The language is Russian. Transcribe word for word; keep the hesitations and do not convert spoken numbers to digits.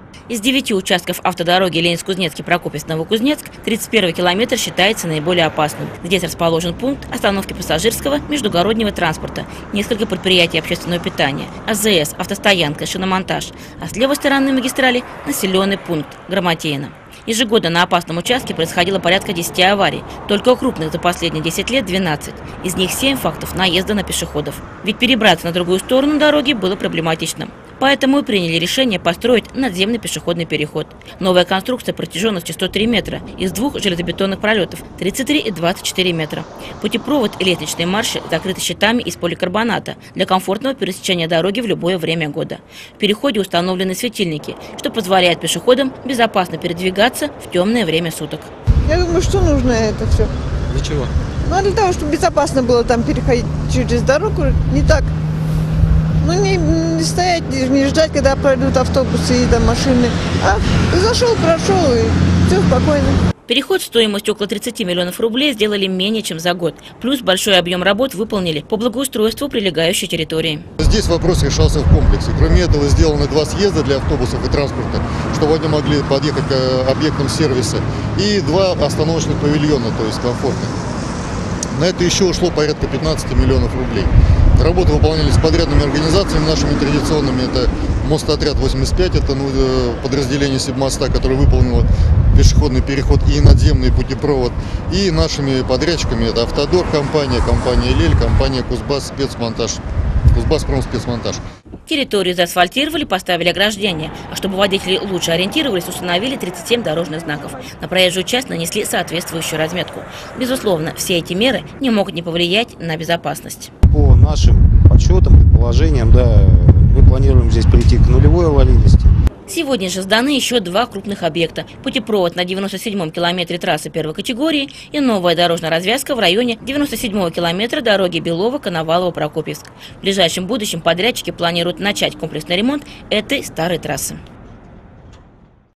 Из девяти участков автодороги Ленинск-Кузнецкий, Прокопьевск-Новокузнецк тридцать первый километр считается наиболее опасным. Здесь расположен пункт остановки пассажирского междугороднего транспорта, несколько предприятий общественного питания, АЗС, автостоянка, шиномонтаж, а с левой стороны магистрали населенный пункт Грамотеино. Ежегодно на опасном участке происходило порядка десяти аварий, только у крупных за последние десять лет двенадцать. Из них семь фактов наезда на пешеходов. Ведь перебраться на другую сторону дороги было проблематичным. Поэтому и приняли решение построить надземный пешеходный переход. Новая конструкция протяженностью сто три метра из двух железобетонных пролетов тридцать три и двадцать четыре метра. Путепровод и лестничные марши закрыты щитами из поликарбоната для комфортного пересечения дороги в любое время года. В переходе установлены светильники, что позволяет пешеходам безопасно передвигаться в темное время суток. Я думаю, что нужно это все. Для чего? Ну, для того, чтобы безопасно было там переходить через дорогу, не так. Ну, не, не стоять, не ждать, когда пройдут автобусы и там машины. А зашел, прошел, и все спокойно. Переход стоимостью около тридцати миллионов рублей сделали менее чем за год. Плюс большой объем работ выполнили по благоустройству прилегающей территории. Здесь вопрос решался в комплексе. Кроме этого, сделаны два съезда для автобусов и транспорта, чтобы они могли подъехать к объектам сервиса, и два остановочных павильона, то есть комфортных. На это еще ушло порядка пятнадцати миллионов рублей. Работы выполнялись подрядными организациями нашими традиционными. Это Мостотряд восемьдесят пять, это ну, подразделение Сибмоста, которое выполнило пешеходный переход и надземный путепровод. И нашими подрядчиками это Автодор компания, компания Лель, компания Кузбасс спецмонтаж, Кузбасс промспецмонтаж. Территорию заасфальтировали, поставили ограждения, а чтобы водители лучше ориентировались, установили тридцать семь дорожных знаков. На проезжую часть нанесли соответствующую разметку. Безусловно, все эти меры не могут не повлиять на безопасность. По нашим подсчетам, предположениям, да, мы планируем здесь прийти к нулевой аварийности. Сегодня же сданы еще два крупных объекта. Путепровод на девяносто седьмом километре трассы первой категории и новая дорожная развязка в районе девяносто седьмого километра дороги Белово-Коновалово-Прокопьевск. В ближайшем будущем подрядчики планируют начать комплексный ремонт этой старой трассы.